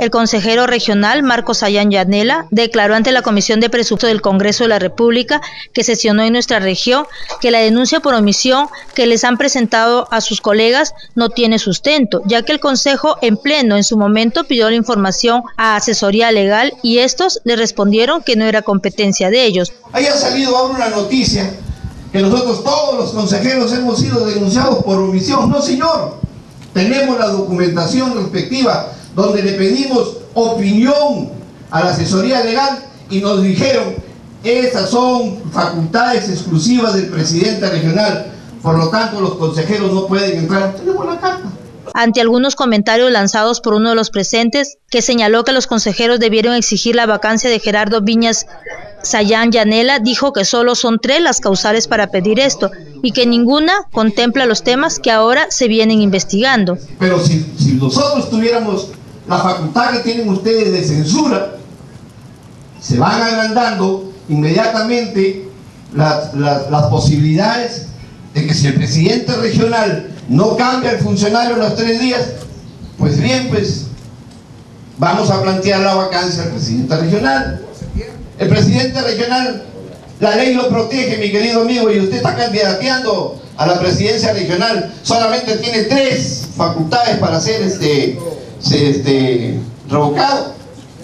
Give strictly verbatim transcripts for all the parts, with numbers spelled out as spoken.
El consejero regional Marcos Sayán Yanela declaró ante la Comisión de Presupuesto del Congreso de la República que sesionó en nuestra región que la denuncia por omisión que les han presentado a sus colegas no tiene sustento, ya que el Consejo en pleno en su momento pidió la información a asesoría legal y estos le respondieron que no era competencia de ellos. Ahí ha salido ahora una noticia que nosotros todos los consejeros hemos sido denunciados por omisión. No, señor, tenemos la documentación respectiva donde le pedimos opinión a la asesoría legal y nos dijeron, estas son facultades exclusivas del presidente regional, por lo tanto los consejeros no pueden entrar. Tenemos la carta. Ante algunos comentarios lanzados por uno de los presentes, que señaló que los consejeros debieron exigir la vacancia de Gerardo Viñas, Sayán Yanela dijo que solo son tres las causales para pedir esto y que ninguna contempla los temas que ahora se vienen investigando. Pero si, si nosotros tuviéramos la facultad que tienen ustedes de censura, se van agrandando inmediatamente las, las, las posibilidades de que si el presidente regional no cambia el funcionario en los tres días, pues bien, pues vamos a plantear la vacancia al presidente regional. El presidente regional, la ley lo protege, mi querido amigo, y usted está candidateando a la presidencia regional, solamente tiene tres facultades para ser este, este, revocado.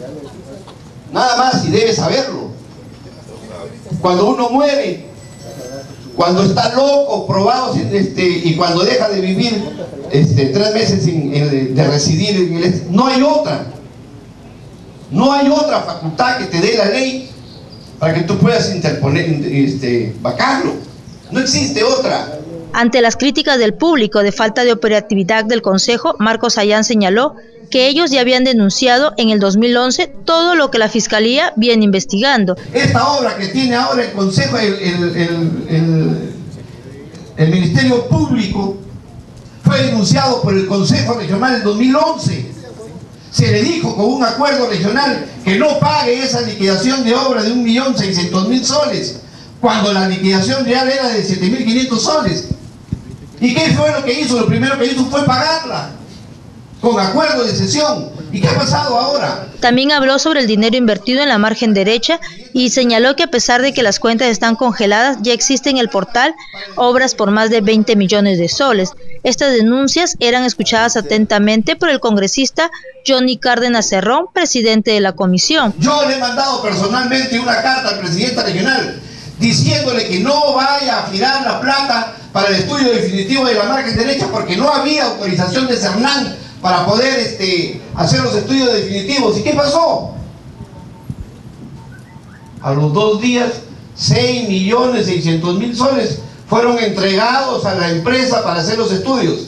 Nada más, y debe saberlo. Cuando uno muere, cuando está loco, probado, este, y cuando deja de vivir este, tres meses sin, en, de residir en el... No hay otra. No hay otra facultad que te dé la ley para que tú puedas interponer, este, vacarlo. No existe otra. Ante las críticas del público de falta de operatividad del Consejo, Marcos Sayán señaló que ellos ya habían denunciado en el dos mil once todo lo que la Fiscalía viene investigando. Esta obra que tiene ahora el Consejo, el, el, el, el, el Ministerio Público, fue denunciado por el Consejo Regional en el dos mil once. Se le dijo con un acuerdo regional que no pague esa liquidación de obra de un millón seiscientos mil soles, cuando la liquidación real era de siete mil quinientos soles. ¿Y qué fue lo que hizo? Lo primero que hizo fue pagarla, con acuerdo de cesión. ¿Y qué ha pasado ahora? También habló sobre el dinero invertido en la margen derecha y señaló que a pesar de que las cuentas están congeladas, ya existe en el portal obras por más de veinte millones de soles. Estas denuncias eran escuchadas atentamente por el congresista Johnny Cárdenas Cerrón, presidente de la comisión. Yo le he mandado personalmente una carta al presidente regional diciéndole que no vaya a girar la plata para el estudio definitivo de la margen derecha porque no había autorización de Cernán para poder este, hacer los estudios definitivos. ¿Y qué pasó? A los dos días, seis millones seiscientos mil soles fueron entregados a la empresa para hacer los estudios.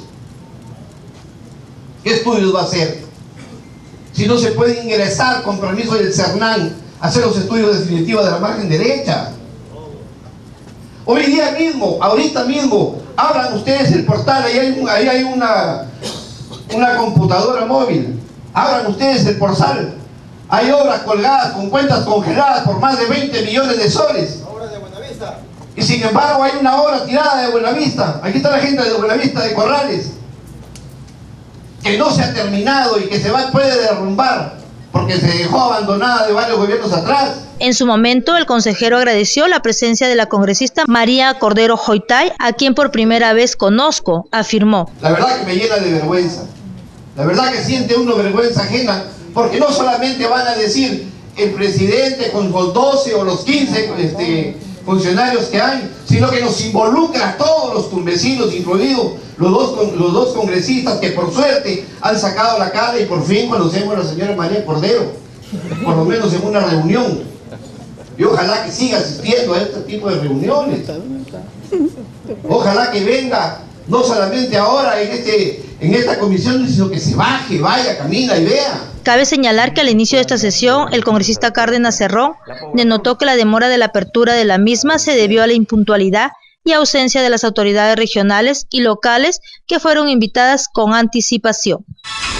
¿Qué estudios va a hacer? Si no se puede ingresar con permiso del Cernán a hacer los estudios definitivos de la margen derecha. Hoy día mismo, ahorita mismo, abran ustedes el portal, ahí hay, ahí hay una... una computadora móvil, abran ustedes el portal, hay obras colgadas con cuentas congeladas por más de veinte millones de soles. Obras de Buenavista. Y sin embargo hay una obra tirada de Buenavista, aquí está la gente de Buenavista de Corrales, que no se ha terminado y que se va, puede derrumbar, porque se dejó abandonada de varios gobiernos atrás. En su momento, el consejero agradeció la presencia de la congresista María Cordero Joitay, a quien por primera vez conozco, afirmó. La verdad que me llena de vergüenza, la verdad que siente uno vergüenza ajena, porque no solamente van a decir el presidente con los doce o los quince este, funcionarios que hay, sino que nos involucra a todos los tumbesinos, incluidos los dos, los dos congresistas que por suerte han sacado la cara y por fin conocemos a la señora María Cordero, por lo menos en una reunión. Y ojalá que siga asistiendo a este tipo de reuniones. Ojalá que venga, no solamente ahora en, este, en esta comisión, sino que se baje, vaya, camina y vea. Cabe señalar que al inicio de esta sesión, el congresista Cárdenas Cerrón denotó que la demora de la apertura de la misma se debió a la impuntualidad y ausencia de las autoridades regionales y locales que fueron invitadas con anticipación.